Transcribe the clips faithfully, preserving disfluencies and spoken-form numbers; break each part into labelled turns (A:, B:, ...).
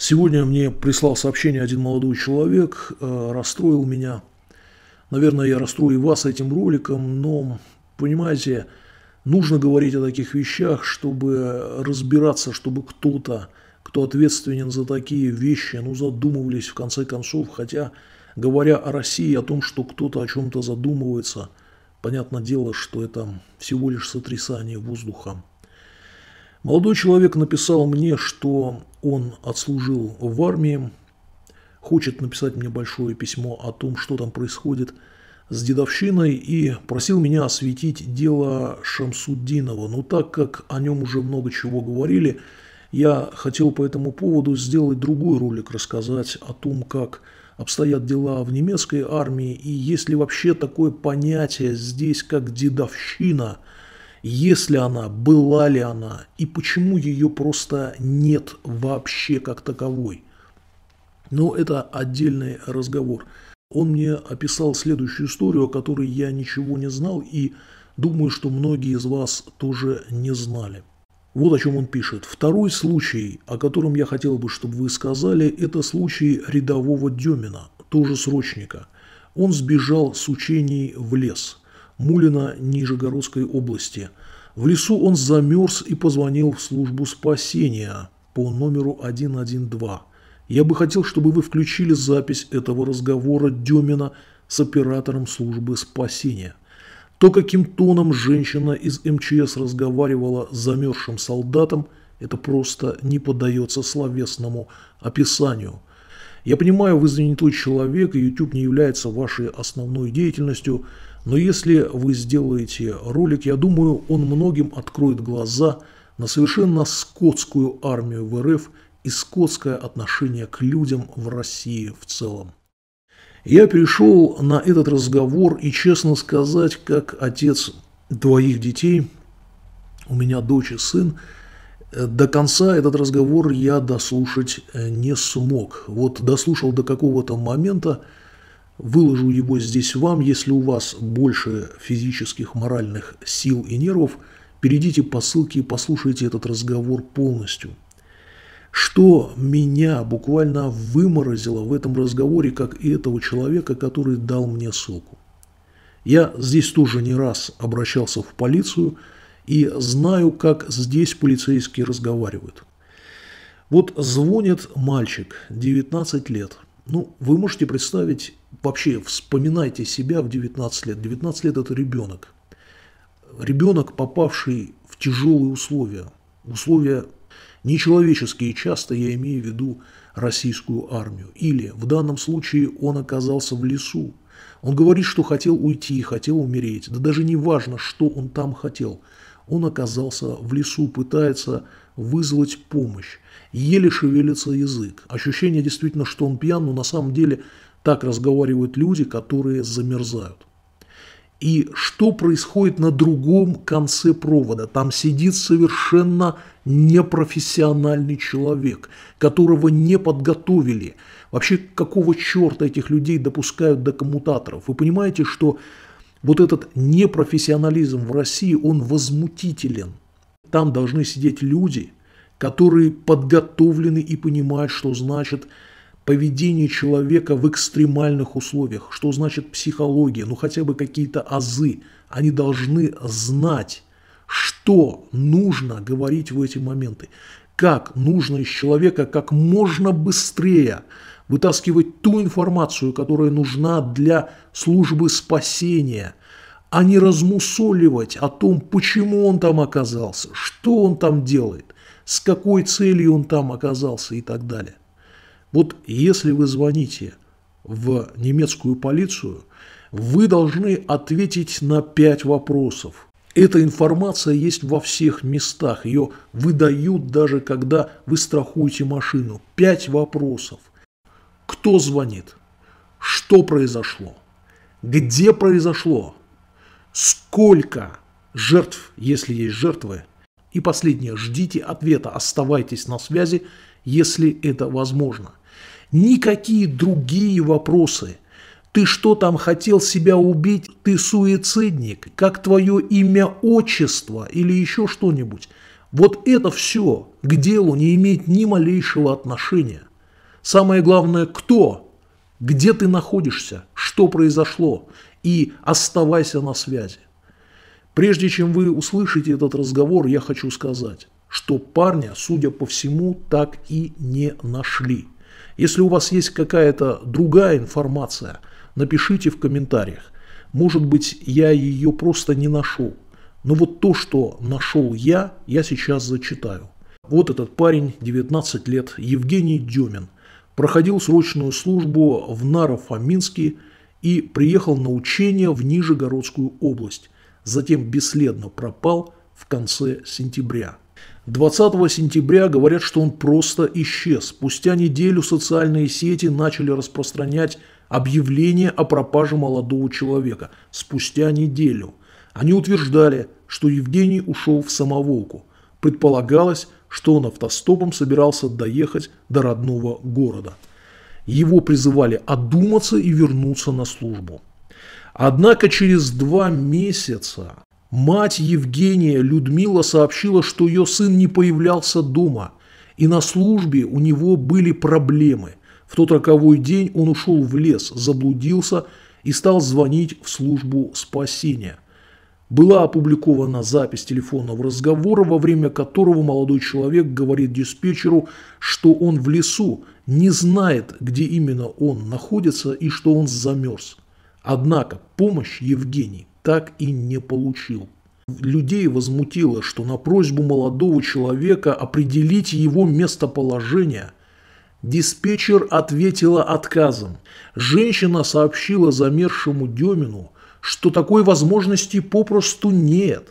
A: Сегодня мне прислал сообщение один молодой человек, э, расстроил меня. Наверное, я расстрою и вас этим роликом, но, понимаете, нужно говорить о таких вещах, чтобы разбираться, чтобы кто-то, кто ответственен за такие вещи, ну, задумывались в конце концов. Хотя, говоря о России, о том, что кто-то о чем-то задумывается, понятное дело, что это всего лишь сотрясание воздуха. Молодой человек написал мне, что он отслужил в армии, хочет написать мне большое письмо о том, что там происходит с дедовщиной, и просил меня осветить дело Шамсутдинова. Но так как о нем уже много чего говорили, я хотел по этому поводу сделать другой ролик, рассказать о том, как обстоят дела в немецкой армии, и есть ли вообще такое понятие здесь, как дедовщина, есть ли она, была ли она, и почему ее просто нет вообще как таковой. Но это отдельный разговор. Он мне описал следующую историю, о которой я ничего не знал, и думаю, что многие из вас тоже не знали. Вот о чем он пишет. Второй случай, о котором я хотел бы, чтобы вы сказали, это случай рядового Демина, тоже срочника. Он сбежал с учений в лес Мулино Нижегородской области. В лесу он замерз и позвонил в службу спасения по номеру один один два. Я бы хотел, чтобы вы включили запись этого разговора Демина с оператором службы спасения. То, каким тоном женщина из эм че эс разговаривала с замерзшим солдатом, это просто не поддается словесному описанию. Я понимаю, вы занятой человек, и YouTube не является вашей основной деятельностью, но если вы сделаете ролик, я думаю, он многим откроет глаза на совершенно скотскую армию в эр эф и скотское отношение к людям в России в целом. Я перешел на этот разговор, и, честно сказать, как отец двоих детей, у меня дочь и сын, до конца этот разговор я дослушать не смог. Вот дослушал до какого-то момента, выложу его здесь вам. Если у вас больше физических, моральных сил и нервов, перейдите по ссылке и послушайте этот разговор полностью. Что меня буквально выморозило в этом разговоре, как и этого человека, который дал мне ссылку. Я здесь тоже не раз обращался в полицию и знаю, как здесь полицейские разговаривают. Вот звонит мальчик, девятнадцать лет. Ну, вы можете представить, вообще вспоминайте себя в девятнадцать лет. девятнадцать лет – это ребенок. Ребенок, попавший в тяжелые условия. Условия нечеловеческие, часто я имею в виду российскую армию. Или в данном случае он оказался в лесу. Он говорит, что хотел уйти, хотел умереть. Да даже не важно, что он там хотел. Он оказался в лесу, пытается вызвать помощь. Еле шевелится язык. Ощущение действительно, что он пьян, но на самом деле так разговаривают люди, которые замерзают. И что происходит на другом конце провода? Там сидит совершенно непрофессиональный человек, которого не подготовили. Вообще, какого черта этих людей допускают до коммутаторов? Вы понимаете, что вот этот непрофессионализм в России, он возмутителен. Там должны сидеть люди, которые подготовлены и понимают, что значит поведение человека в экстремальных условиях, что значит психология, ну хотя бы какие-то азы. Они должны знать, что нужно говорить в эти моменты, как нужно из человека как можно быстрее вытаскивать ту информацию, которая нужна для службы спасения, а не размусоливать о том, почему он там оказался, что он там делает, с какой целью он там оказался и так далее. Вот если вы звоните в немецкую полицию, вы должны ответить на пять вопросов. Эта информация есть во всех местах, ее выдают даже когда вы страхуете машину. Пять вопросов. Кто звонит? Что произошло? Где произошло? Сколько жертв, если есть жертвы? И последнее, ждите ответа, оставайтесь на связи, если это возможно. Никакие другие вопросы. Ты что там хотел себя убить? Ты суицидник? Как твое имя, отчество или еще что-нибудь? Вот это все к делу не имеет ни малейшего отношения. Самое главное, кто, где ты находишься, что произошло, и оставайся на связи. Прежде чем вы услышите этот разговор, я хочу сказать, что парня, судя по всему, так и не нашли. Если у вас есть какая-то другая информация, напишите в комментариях. Может быть, я ее просто не нашел. Но вот то, что нашел я, я сейчас зачитаю. Вот этот парень, девятнадцать лет, Евгений Демин, проходил срочную службу в Наро-Фоминске и приехал на учение в Нижегородскую область. Затем бесследно пропал в конце сентября. двадцатого сентября говорят, что он просто исчез. Спустя неделю социальные сети начали распространять объявление о пропаже молодого человека. Спустя неделю. Они утверждали, что Евгений ушел в самоволку. Предполагалось, что он автостопом собирался доехать до родного города. Его призывали одуматься и вернуться на службу. Однако через два месяца мать Евгения, Людмила, сообщила, что ее сын не появлялся дома, и на службе у него были проблемы. В тот роковой день он ушел в лес, заблудился и стал звонить в службу спасения. Была опубликована запись телефонного разговора, во время которого молодой человек говорит диспетчеру, что он в лесу, не знает, где именно он находится и что он замерз. Однако помощь Евгений так и не получил. Людей возмутило, что на просьбу молодого человека определить его местоположение диспетчер ответила отказом. Женщина сообщила замерзшему Демину, что такой возможности попросту нет.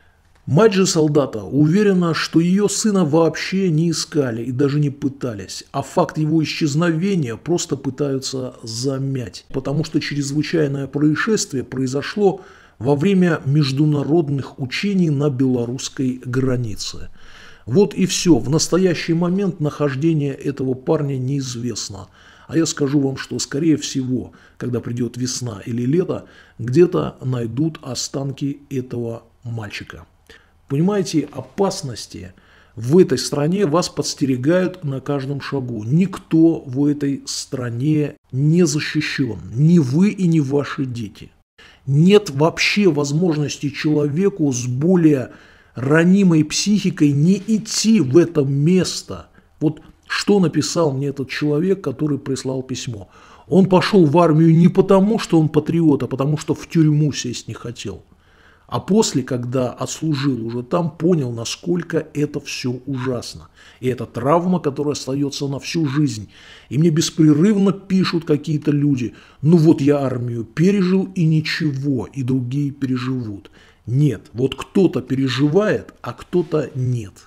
A: Мать же солдата уверена, что ее сына вообще не искали и даже не пытались, а факт его исчезновения просто пытаются замять, потому что чрезвычайное происшествие произошло во время международных учений на белорусской границе. Вот и все. В настоящий момент нахождение этого парня неизвестно. А я скажу вам, что скорее всего, когда придет весна или лето, где-то найдут останки этого мальчика. Понимаете, опасности в этой стране вас подстерегают на каждом шагу. Никто в этой стране не защищен. Ни вы и ни ваши дети. Нет вообще возможности человеку с более ранимой психикой не идти в это место. Вот что написал мне этот человек, который прислал письмо. Он пошел в армию не потому, что он патриот, а потому, что в тюрьму сесть не хотел. А после, когда отслужил уже там, понял, насколько это все ужасно. И это травма, которая остается на всю жизнь. И мне беспрерывно пишут какие-то люди: ну вот я армию пережил и ничего, и другие переживут. Нет, вот кто-то переживает, а кто-то нет.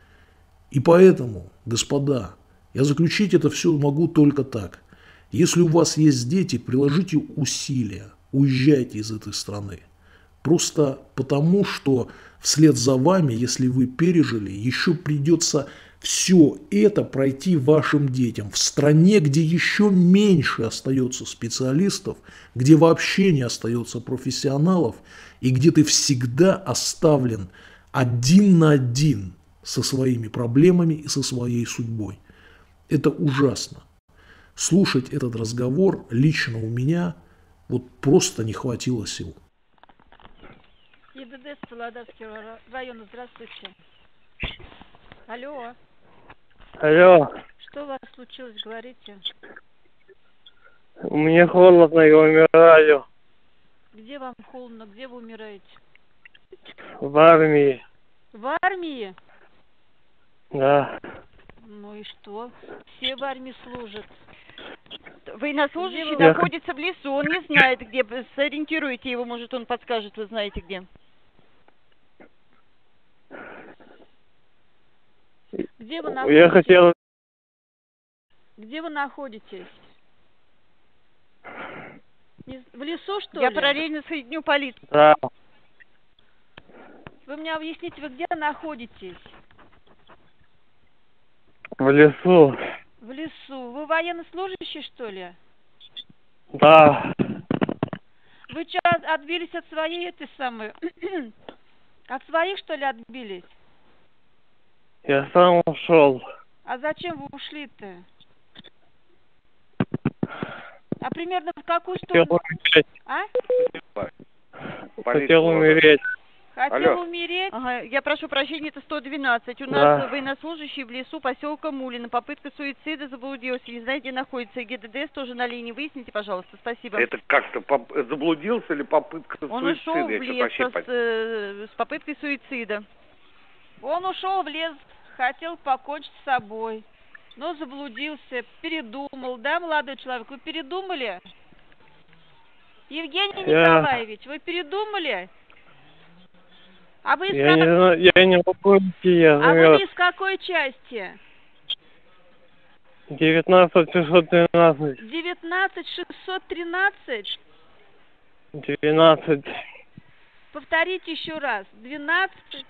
A: И поэтому, господа, я заключить это все могу только так. Если у вас есть дети, приложите усилия, уезжайте из этой страны. Просто потому, что вслед за вами, если вы пережили, еще придется все это пройти вашим детям. В стране, где еще меньше остается специалистов, где вообще не остается профессионалов, и где ты всегда оставлен один на один со своими проблемами и со своей судьбой. Это ужасно. Слушать этот разговор лично у меня вот просто не хватило сил.
B: ЕБД Солодовского района, здравствуйте. Алло.
C: Алло.
B: Что у вас случилось, говорите?
C: Мне холодно, я умираю.
B: Где вам холодно, где вы умираете?
C: В армии.
B: В армии?
C: Да.
B: Ну и что? Все в армии служат.
D: Военнослужащий
B: Где вы?
D: находится в лесу, он не знает, где. Сориентируйте его, может, он подскажет, вы знаете где.
B: Где вы
C: Я
B: находитесь?
C: хотел...
B: Где вы находитесь? Не- В лесу, что
D: Я
B: ли?
D: параллельно соединю полицию.
C: Да.
B: Вы мне объясните, вы где находитесь?
C: В лесу.
B: В лесу. Вы военнослужащий, что ли?
C: Да.
B: Вы что, отбились от своей этой самой... От своих, что ли, отбились?
C: Я сам ушел.
B: А зачем вы ушли-то? А примерно в какую
C: Хотел
B: сторону?
C: умереть.
B: А?
C: Хотел умереть.
B: Хотел
E: Алло.
B: умереть?
D: Ага, я прошу прощения, это сто двенадцать. У
C: Да.
D: нас военнослужащий в лесу поселка Мулино. Попытка суицида, заблудился. Не знаете, где находится. ГИДДС тоже на линии. Выясните, пожалуйста. Спасибо.
E: Это как-то поп- заблудился или попытка
D: Он
E: суицида?
D: ушел в
E: Я что-то
D: лес
E: вообще
D: со-
E: пон-
D: с, э, с попыткой суицида.
B: Он ушел в лес, хотел покончить с собой, но заблудился, передумал, да, молодой человек? Вы передумали? Евгений
C: Я-
B: Николаевич, вы передумали? А вы из,
C: Я
B: как-
C: не знаю, я не могу идти, я
B: а вы
C: замерз.
B: из какой части?
C: девятнадцать шестьсот двенадцать.
B: девятнадцать шестьсот тринадцать?
C: двенадцать.
B: Повторите еще раз. двенадцать,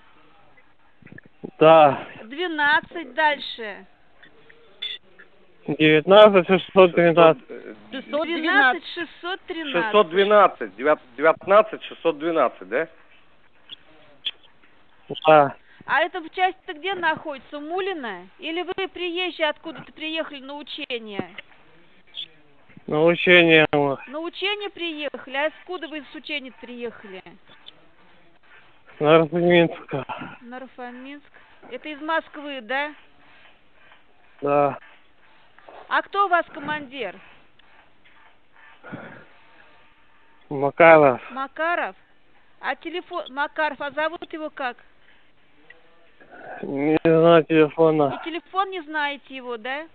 C: Да.
B: двенадцать дальше.
C: девятнадцать шестьсот тринадцать.
D: шестьсот
B: двенадцать
D: двенадцать.
B: шестьсот тринадцать.
E: шестьсот двенадцать, девятнадцать шестьсот двенадцать, да?
C: Да.
B: А эта часть-то где находится? Мулино? Или вы приезжие откуда-то приехали на учение?
C: На учение мы.
B: На учение приехали? А откуда вы с учения приехали?
C: На Архангельска.
B: Нарфоминск. Это из Москвы, да?
C: Да.
B: А кто у вас командир?
C: Макаров.
B: Макаров? А телефон... Макаров, а зовут его как?
C: Не знаю телефона.
B: И телефон не знаете его, да?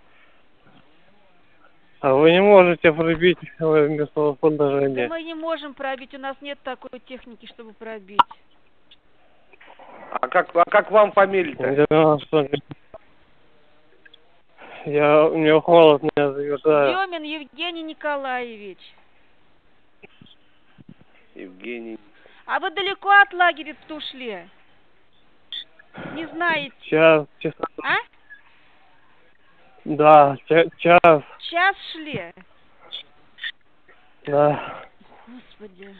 C: А вы не можете пробить местофон
B: Да
C: дождения.
B: мы не можем пробить, у нас нет такой техники, чтобы пробить.
E: А как, а как вам фамилия-то?
C: Я, у меня холодно, я замерзаю.
B: Демин Евгений Николаевич.
E: Евгений.
B: А вы далеко от лагеря-то ушли? Не знаете,
C: Час, час.
B: а?
C: Да, ча- час.
B: Час шли?
C: Да.
B: Господи.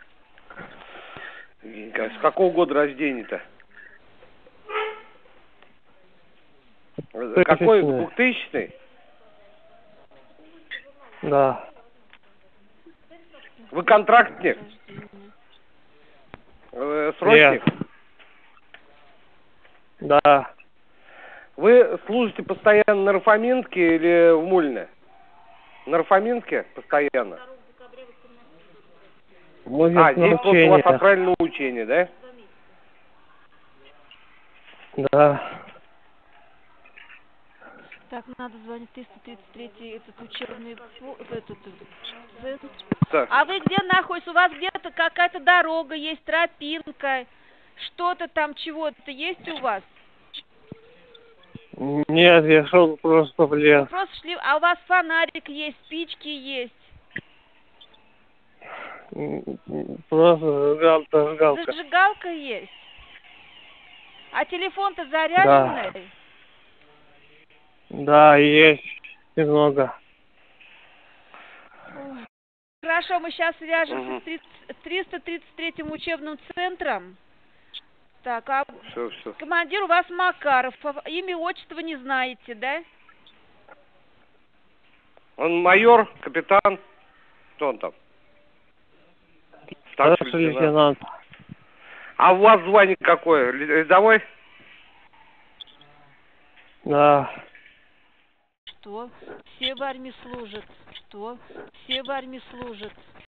E: Евгений, с какого года рождения-то? Какой?
C: Тысячный.
E: Двухтысячный?
C: Да.
E: Вы контрактник? Э, Срочник?
C: Нет. Да.
E: Вы служите постоянно на Рафаминске или в Мулино? На Рафаминске постоянно?
C: Может,
E: А, здесь вот у
C: научение.
E: вас отправили на учение, да?
C: Да.
B: Так, надо звонить триста тридцать третий этот учебный фо- этот, этот, этот.
E: Так.
B: А вы где находитесь? У вас где-то какая-то дорога есть, тропинка, что-то там, чего-то есть у вас?
C: Нет, я шел просто в
B: Вы
C: лес.
B: просто шли, а у вас фонарик есть, спички есть,
C: М, м, Просто зажигалка, зажигалка.
B: зажигалка есть. А телефон-то заряженный?
C: Да, есть немного.
B: Ой. Хорошо, мы сейчас свяжемся
E: Мгм.
B: с тридцать триста тридцать третьим учебным центром. Так, а
E: Все, все.
B: командир у вас Макаров, а имя, отчество не знаете, да?
E: Он майор, капитан. Что он там? Старший
C: Старший
E: лейтенант.
C: лейтенант.
E: А у вас звание какое? Рядовой?
C: Да.
B: Что? Все в армии служат. Что? Все в армии служат.